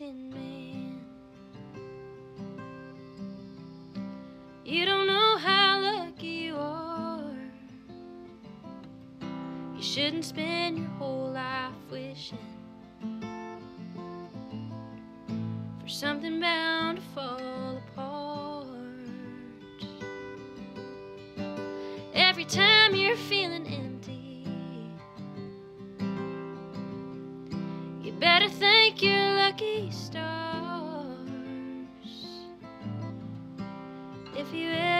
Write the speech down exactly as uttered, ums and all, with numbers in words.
Tin Man. You don't know how lucky you are. You shouldn't spend your whole life wishing for something bound to fall apart. Every time you're feeling empty, you better thank your lucky stars. If you